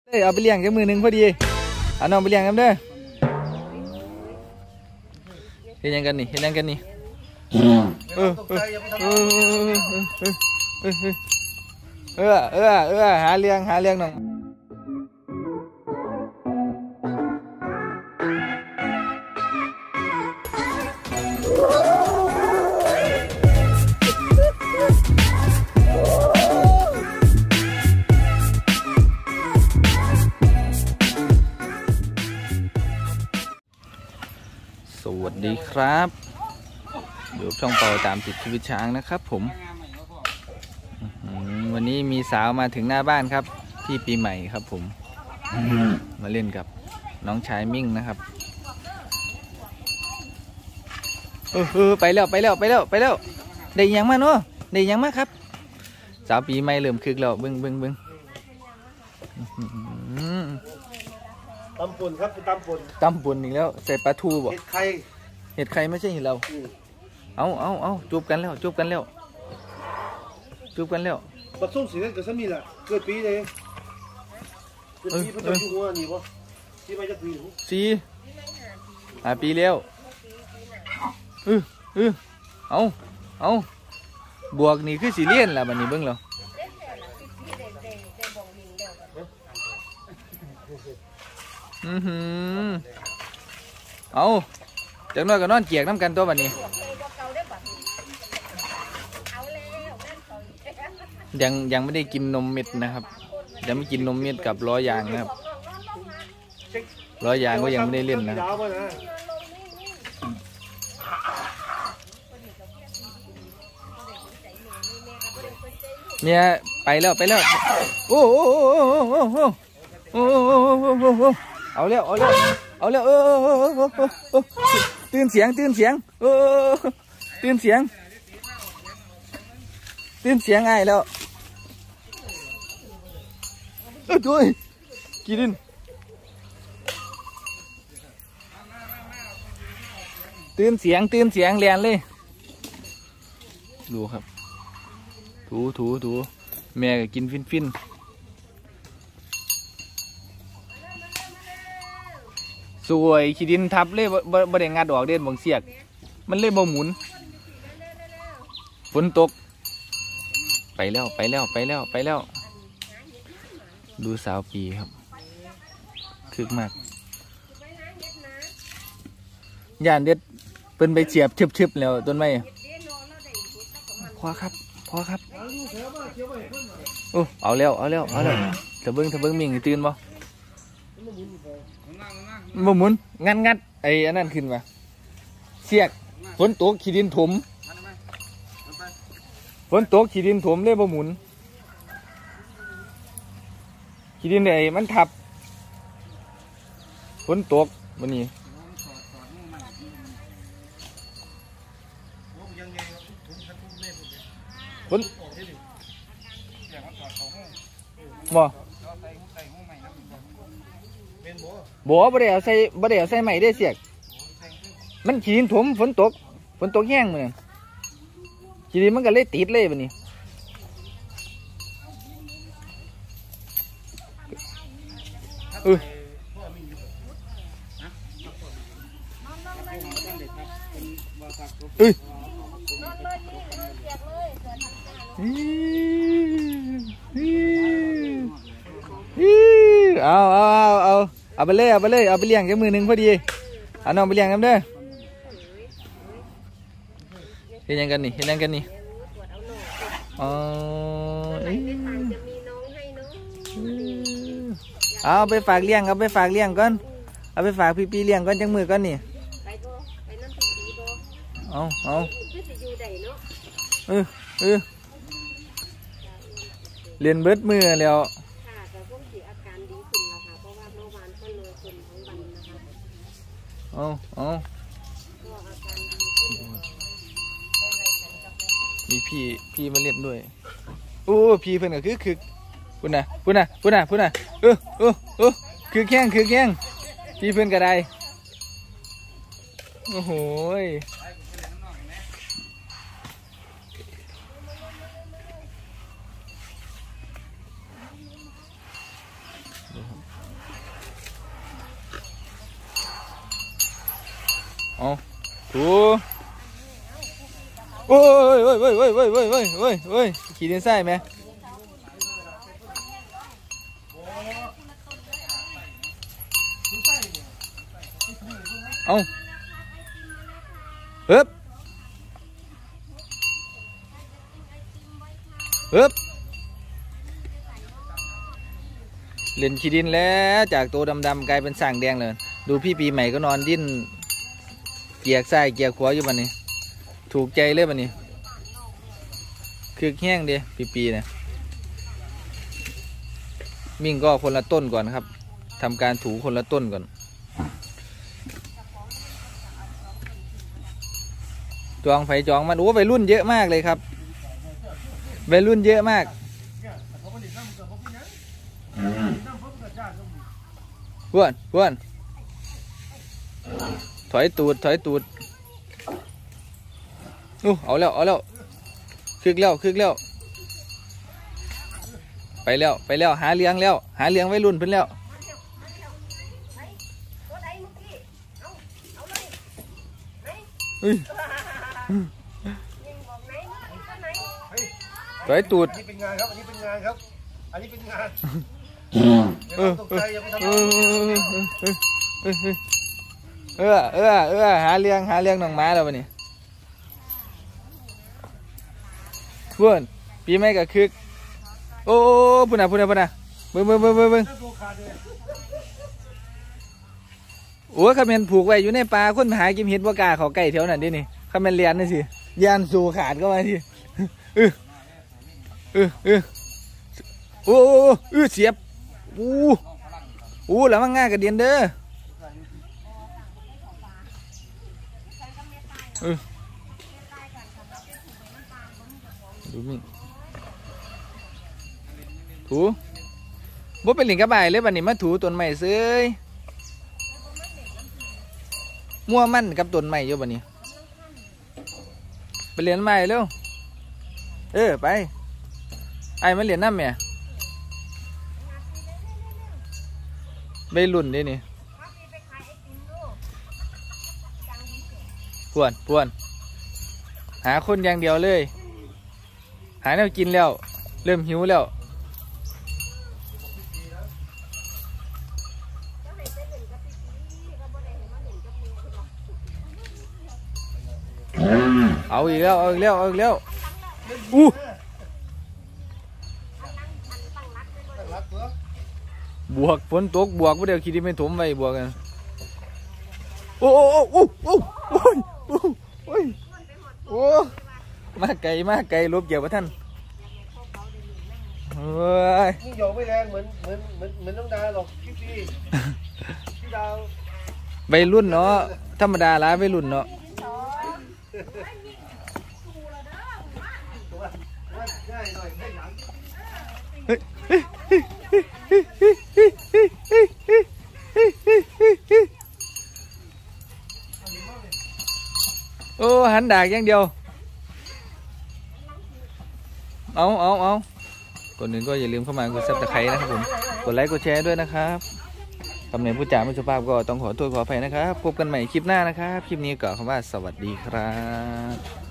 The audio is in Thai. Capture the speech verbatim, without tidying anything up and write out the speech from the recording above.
เอาไปเลี้ยงแค่มือหนึ่งพอดีเอาน้องไปเลี้ยงกันเด้อเห็นยังกันนี่เห็นยังกันนี่เออเออเออเออเออเออเออหาเลี้ยงหาเลี้ยงน้องสวัสดีครับอยู่ช่องเป่าตามติดชีวิตช้างนะครับผมวันนี้มีสาวมาถึงหน้าบ้านครับที่ปีใหม่ครับผมมาเล่นกับน้องชายมิ่งนะครับเออเออไปแล้วไปแล้วไปแล้วไปแล้วได้ยังมาเนาะได้ยังมาครับสาวปีใหม่เริ่มคึกแล้วเบิ้งเบิ้งเบิ้งตำปุ่นครับตำปุ่นตำปุ่นอีกแล้วใส่ปลาทูบ่เห็ดไข่เห็ดไข่ไม่ใช่เห็ดเราเอาเอาเอาจูบกันแล้วจูบกันแล้วจูบกันแล้วบัดส้มสีนั่นเกิดสมีละเกิดปีเลยเกิดปีประจำอยู่หัวนี่ป่ะที่มาจากปีสี่อ่าปีแล้วเออเออเอาเอาบวกนี่คือสีเลี่ยนล่ะบัดนี้เบิ่งแล้วอือหือเอาจังน้อยก็นอนเกียกน้ำกันตัวบัดนี้ยังยังไม่ได้กินนมเม็ดนะครับยังไม่กินนมเม็ดกับล้อยางนะครับล้อยางก็ยังไม่ได้เล่นนะครับเนี่ยไปแล้วไปแล้วโอ้โอ้โอ้โอ้โอ้โอ้โอ้เอาแล้วเอาแล้วเอาแล้วเออตื่นเสียงตื่นเสียงเออตื่นเสียงตื่นเสียงไงแล้วเออจุ้ยกินตื่นเสียงตื่นเสียงเรียนเลยดูครับถูถูถูแม่ก็กินฟินฟินสวยขี้ดินทับเลยบ่บ่ได้งัดออกเด่นบางเสียกมันเลยบ่หมุนฝนตกไปแล้วไปแล้วไปแล้วไปแล้วดูสาวปีครับคึกมากย่านเด็ดเป็นไปเฉียบทึบๆแล้วต้นไม้พอครับพอครับโอ้เอาแล้วเอาแล้วเอาแล้วถ้าเบิ้งถ้าเบิ้งมิ่งตื่นบ่บ่หมุนงัดงัดไอ้อันนั้นขึ้นมาเสียกฝนตกขี้ดินถมฝนตกขี้ดินถมเลยบ่หมุนขี้ดินไอ้มันทับฝนตกวันนี้ฝนบ่บ่บ่ได้เอาใส่บ่ได้เอาใส่ใหม่ได้เสียกมันขี้ดินถมฝนตกฝนตกแห้งเหมือนขี้ดินมันก็เลยติดเลยแบบนี้เออเอ้ยเอาเอาเอาเอาเอาไปเลยเอาไปเลยเอาไปเลี้ยงแค่มือหนึ่งพอดีเอาน้องไปเลี้ยงกันเด้อเห็นยังกันนี่เห็นยังกันนี่อ๋อเอาไปฝากเลี้ยงเอาไปฝากเลี้ยงก่อนเอาไปฝากพี่ปีเลี้ยงก่อนจังมือก่อนนี่เอาเอาเออเออเรียนเบิดมือแล้วเอาเอามีพี่พี่มาเล่นด้วยโอ้พี่เพื่อนก็คือคือพูดนะพูดนะพูดนะพูดนะเออเออเออคือแข้งคือแข้งพี่เพื่อนก็ได้โอ้โหเอาถูโอ้ยเว้ยเว้ยเว้ยเว้ยเว้ยเว้ยเว้ยเว้ยขี่ดินทรายไหมเอาเอ๊บเอ๊บเล่นขี้ดินแล้วจากตัวดำๆกลายเป็นสั่งแดงเลยดูพี่ปีใหม่ก็นอนดิ้นเกียกซ้ายเกียกขวาอยู่บัดนี้ถูกใจเลยบัดนี้คือแห้งดีปีปีเนี่ยมิ่งก็คนละต้นก่อนครับทำการถูคนละต้นก่อนจองไฟจองมันโอ้วัยรุ่นเยอะมากเลยครับวัยรุ่นเยอะมากเพื่อนเพื่อนถอยตูดถอยตูดอู้เอาแล้วเอาแล้วคึกแล้วคึกแล้วไปแล้วไปแล้วหาเลี้ยงแล้วหาเลี้ยงวัยรุ่นเพิ่นแล้วถอยตูดอันนี้เป็นงานครับอันนี้เป็นงานครับอันนี้เป็นงานอย่าตกใจอย่าไปทำเออเออเออเออหาเลี้ยงหาเลี้ยงน้องม้าแล้ววันนี้เพื่อนปีใหม่กับคึกโอ้ปุ่นอ่ะปุ่นอ่ะปุ่นอ่ะเบิ้งเบิ้งเบิ้งเบิ้งเบิ้งโอ้ขมิ้นผูกไว้อยู่ในป่าคนหากิมเห็ดว่ากาเขาไก่แถวนั้นดินี่ขมิ้นเลียนนี่สิยานสูขาดก็มาทีเออเออเออโอ้โอ้เออเสียบอู้อู้แล้วมันง่ายกับเดียนเด้อเออดูมิ่งถูบ่เป็นหลิงกระบายเลยวันนี้มาถูต้นใหม่ซื้อมั่วมั่นกับต้นใหม่อยู่วันนี้ไปเรียนใหม่เร็วเออไปไอ้มาเรียนน้ำแม่ใบรุ่นดินี่พวนพวนหาคนอย่างเดียวเลยหาแนวกินแล้วเริ่มหิวแล้วเอาอีกแล้วเอาอีกแล้วเอาอีกแล้วอู้บวกฝนตกบวกว่าเดี๋ยวคิดที่ไม่ถมไปบวกกันโอ้โอ้โอ้โอ้โอ้โอ้โอ้โอ้มาไกลมาไกลลบเกี่ยวกับท่านเฮ้ยยิ่งโยกไม่แรงเหมือนเหมือนเหมือนเหมือนน้องดาหรอกพี่พี่พี่ดาวใบรุ่นเนาะธรรมดาละใบรุ่นเนาะโอ้หันดากอย่างเดียวเอาเอาเอาก่อนอื่นก็อย่าลืมเข้ามากดซับสไครต์นะครับผมกดไลค์กดแชร์ด้วยนะครับคำเนียผู้จ่าไม่สุภาพก็ต้องขอโทษขออภัยนะครับพบกันใหม่คลิปหน้านะครับคลิปนี้ก็คำว่าสวัสดีครับ